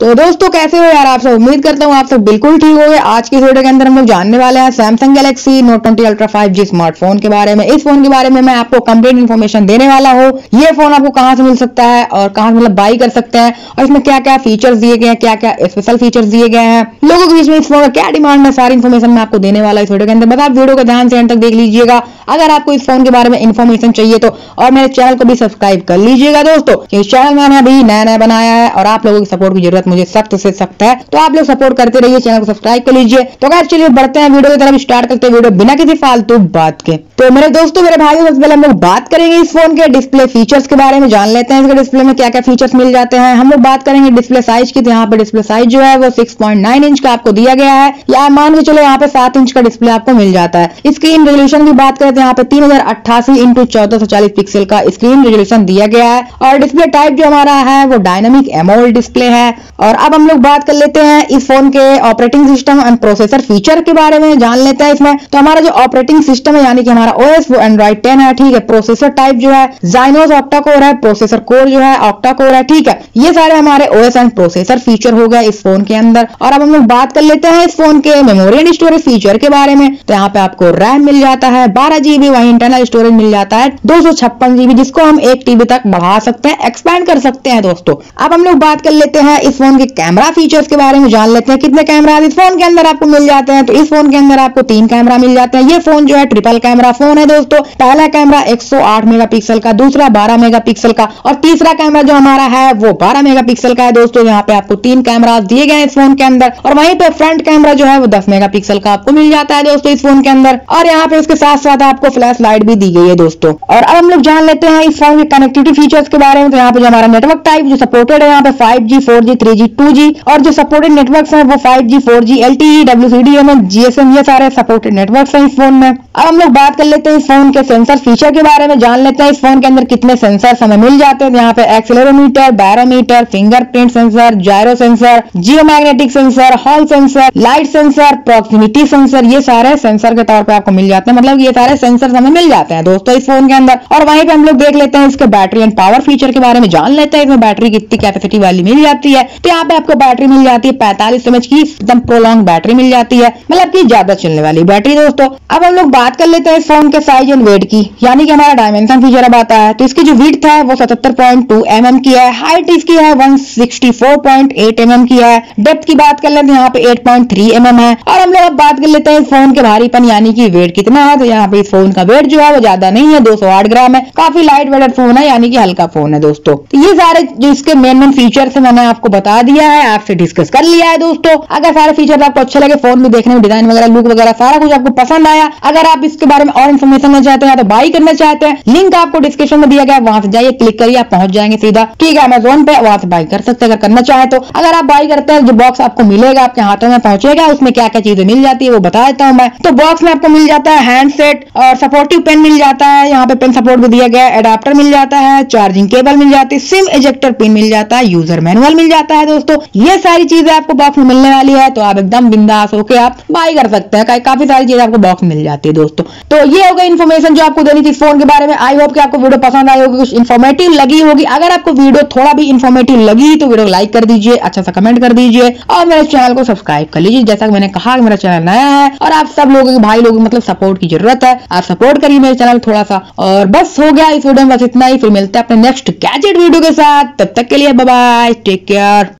तो दोस्तों कैसे हो यार आप सब। उम्मीद करता हूँ आप सब बिल्कुल ठीक हो गए। आज की वीडियो के अंदर हम लोग जानने वाले हैं Samsung Galaxy Note 20 Ultra 5G smartphone के बारे में। इस फोन के बारे में मैं आपको कंप्लीट इन्फॉर्मेशन देने वाला हूँ। ये फोन आपको कहाँ से मिल सकता है और कहाँ से मतलब बाई कर सकते हैं और इसमें क्या क्या फीचर्स दिए गए हैं, क्या क्या स्पेशल फीचर्स दिए गए हैं, लोगों के बीच में इस फोन का क्या डिमांड है, सारी इन्फॉर्मेशन मैं आपको देने वाला इस वीडियो के अंदर। बस आप वीडियो को ध्यान से एंड तक देख लीजिएगा। अगर आपको इस फोन के बारे में इन्फॉर्मेशन चाहिए तो और मेरे चैनल को भी सब्सक्राइब कर लीजिएगा दोस्तों। इस चैनल मैंने अभी नया बनाया है और आप लोगों की सपोर्ट की जरूरत मुझे सख्त से सख्त है, तो आप लोग सपोर्ट करते रहिए, चैनल को सब्सक्राइब कर लीजिए। तो गाइस चलिए बढ़ते हैं वीडियो की तरफ, स्टार्ट करते हैं वीडियो बिना किसी फालतू बात के। तो मेरे दोस्तों मेरे भाइयों सबसे पहले हम लोग बात करेंगे इस फोन के डिस्प्ले फीचर्स के बारे में। जान लेते हैं इसके डिस्प्ले में क्या क्या फीचर्स मिल जाते हैं। हम लोग बात करेंगे डिस्प्ले साइज की। तो यहाँ पे डिस्प्ले साइज जो है वो 6.9 इंच का आपको दिया गया है, या मान के चलो यहाँ पे 7 इंच का डिस्प्ले आपको मिल जाता है। स्क्रीन रेजोल्यूशन की बात करें तो यहाँ पे 3088 × 1440 पिक्सल का स्क्रीन रेजोल्यूशन दिया गया है और डिस्प्ले टाइप जो हमारा है वो डायनामिक एमोलेड डिस्प्ले है। और अब हम लोग बात कर लेते हैं इस फोन के operating system and processor feature के बारे में। जान लेते हैं इसमें। तो हमारा जो ऑपरेटिंग सिस्टम है यानी कि हमारा ओएस वो एंड्रॉइड 10 है, ठीक है। प्रोसेसर टाइप जो है Exynos ऑक्टा कोर है, प्रोसेसर कोर जो है ऑक्टा कोर है, ठीक है। ये सारे हमारे ओएस एंड प्रोसेसर फीचर हो गए इस फोन के अंदर। और अब हम लोग बात कर लेते हैं इस फोन के मेमोरी एंड स्टोरेज फीचर के बारे में। तो यहाँ पे आपको रैम मिल जाता है 12 GB, वहीं इंटरनल स्टोरेज मिल जाता है 256 GB, जिसको हम 1 TB तक बढ़ा सकते हैं, एक्सपैंड कर सकते हैं दोस्तों। अब हम लोग बात कर लेते हैं इस फोन के कैमरा फीचर्स के बारे में। जान लेते हैं कितने कैमरा इस फोन के अंदर आपको मिल जाते हैं। तो इस फोन के अंदर आपको 3 कैमरा मिल जाते हैं। ये फोन जो है ट्रिपल कैमरा फोन है दोस्तों। पहला कैमरा 108 मेगापिक्सल का, दूसरा 12 मेगापिक्सल का और तीसरा कैमरा जो हमारा है वो 12 मेगापिक्सल का है दोस्तों। यहाँ पे आपको 3 कैमरा दिए गए हैं इस फोन के अंदर और वहीं पे फ्रंट कैमरा जो है वो 10 मेगापिक्सल का आपको मिल जाता है दोस्तों इस फोन के अंदर। और यहाँ पे उसके साथ साथ आपको फ्लैश लाइट भी दी गई है दोस्तों। और अब हम लोग जान लेते हैं इस फोन के कनेक्टिविटी फीचर्स के बारे में। तो यहाँ पे जो हमारा नेटवर्क टाइप जो सपोर्टेड है यहाँ पे 5G 4G 3G 2G और जो सपोर्टेड नेटवर्क्स हैं वो 5G 4G LTE WCDMA GSM, ये सारे सपोर्टेड नेटवर्क्स हैं इस फोन में। अब हम लोग बात कर लेते हैं इस फोन के सेंसर फीचर के बारे में। जान लेते हैं इस फोन के अंदर कितने सेंसर हमें मिल जाते हैं। यहाँ पे accelerometer, barometer, fingerprint sensor, gyro sensor, geomagnetic sensor, hall sensor, light sensor, proximity sensor, ये सारे सेंसर के तौर पे आपको मिल जाते हैं। मतलब ये सारे सेंसर हमें मिल जाते हैं दोस्तों इस फोन के अंदर। और वहीं पे हम लोग देख लेते हैं इसके बैटरी एंड पावर फीचर के बारे में। जान लेते हैं इसमें बैटरी कितनी कैपेसिटी वाली मिल जाती है। तो यहाँ पे आपको बैटरी मिल जाती है 45 mAh की, एकदम प्रोलॉन्ग बैटरी मिल जाती है, मतलब कि ज्यादा चलने वाली बैटरी दोस्तों। अब हम लोग बात कर लेते हैं इस फोन के साइज एंड वेट की, यानी कि हमारा डायमेंशन फीचर अब आता है। तो इसकी जो विड्थ है वो 77.2 mm की है, हाइट इसकी है 164.8 mm की है, डेप्थ की बात कर लेते हैं यहाँ पे 8.3 mm है। और हम लोग अब बात कर लेते हैं इस फोन के भारीपन यानी कि वेट कितना है। तो यहाँ पे इस फोन का वेट जो है वो ज्यादा नहीं है, 208 ग्राम है, काफी लाइट वेटेड फोन है, यानी कि हल्का फोन है दोस्तों। तो ये सारे जो इसके मेन फीचर्स है मैंने आपको बता दिया है, आपसे डिस्कस कर लिया है दोस्तों। अगर सारे फीचर आपको अच्छे लगे, फोन भी देखने में डिजाइन वगैरह लुक वगैरह सारा कुछ आपको पसंद आया, अगर आप इसके बारे में और इन्फॉर्मेशन लेना चाहते हैं तो बाई करना चाहते हैं, लिंक आपको डिस्क्रिप्शन में दिया गया है, वहां से जाइए, क्लिक करिए, आप पहुंच जाएंगे सीधा, ठीक है, अमेज़न पे, वहां से बाई कर सकते हैं अगर करना चाहे तो। अगर आप बाई करते हैं जो बॉक्स आपको मिलेगा आपके हाथों में पहुंचेगा, उसमें क्या क्या चीजें मिल जाती है वो बता देता हूं मैं। तो बॉक्स में आपको मिल जाता है हैंडसेट और सपोर्टिव पेन मिल जाता है, यहाँ पे पेन सपोर्ट भी दिया गया है, एडाप्टर मिल जाता है, चार्जिंग केबल मिल जाती है, सिम इजेक्टर पिन मिल जाता है, यूजर मैनुअल मिल जाता है दोस्तों। ये सारी चीजें आपको बॉक्स में मिलने वाली है, तो आप एकदम बिंदास होकर आप बाई कर सकते हैं। काफी सारी चीजें आपको बॉक्स में मिल जाती है दोस्तों। तो ये हो गई इन्फॉर्मेशन जो आपको देनी थी फोन के बारे में। आई होप कि आपको वीडियो पसंद आई होगी, कुछ इन्फॉर्मेटिव लगी होगी। अगर आपको वीडियो थोड़ा भी इन्फॉर्मेटिव लगी तो वीडियो लाइक कर दीजिए, अच्छा सा कमेंट कर दीजिए और मेरे चैनल को सब्सक्राइब कर लीजिए। जैसा कि मैंने कहा मेरा चैनल नया है और आप सब लोगों के भाई लोगों की मतलब सपोर्ट की जरूरत है, आप सपोर्ट करिए मेरे चैनल थोड़ा सा। और बस हो गया इस वीडियो में बस इतना ही, फिर मिलते हैं अपने नेक्स्ट गैजेट वीडियो के साथ। तब तक के लिए बाय बाय, टेक केयर।